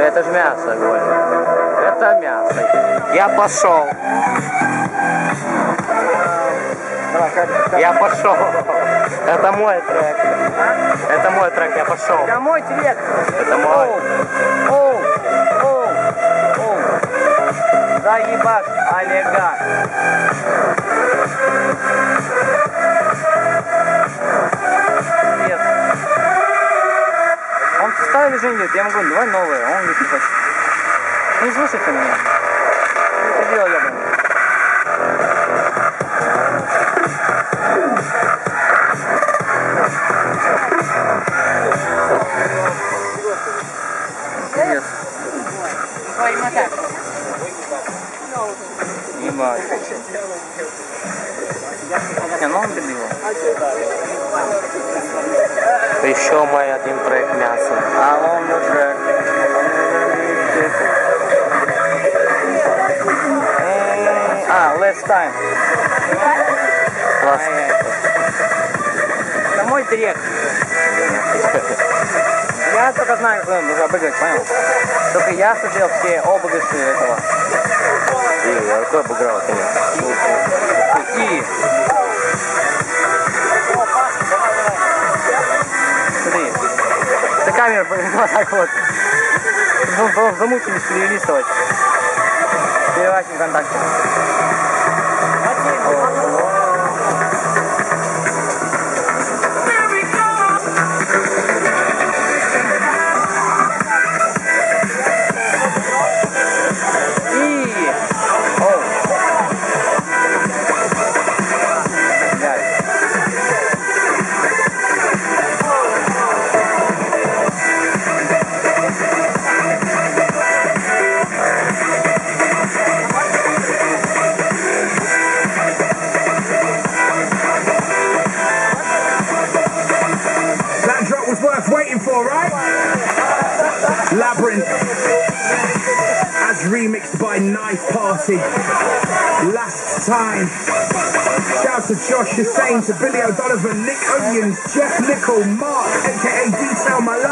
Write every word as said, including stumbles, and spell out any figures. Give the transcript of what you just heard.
Это же мясо, говорю. Это мясо. Я пошел. Я пошел. Это мой трек. Это мой трек, я пошел. Это мой трек. Это мой. Оу, оу, оу. Заебаш, олигарх. Нет. Он ставил или нет? Я ему говорю, давай новое. Он говорит, не хочет. Не слушай-то меня. Это дело ебаное. Yes. Ебать. Не, ну он дебил. Еще мой один трек мясо. А он уже. А, last time. Классно. Это мой трек. Я только знаю, как он обыграть, понял? Только я смотрел все обыгрыши этого. И я какой обыграл, конечно. Какие? Смотри. Ты камеру вот так вот. Замучились перелистывать. Перевать ВКонтакте. Waiting for, right? Labyrinth, as remixed by Knife Party. Last time. Shouts to Josh Hussain, to Billy O'Donovan, Nick Onions, Jeff Nickel, Mark, aka Detail My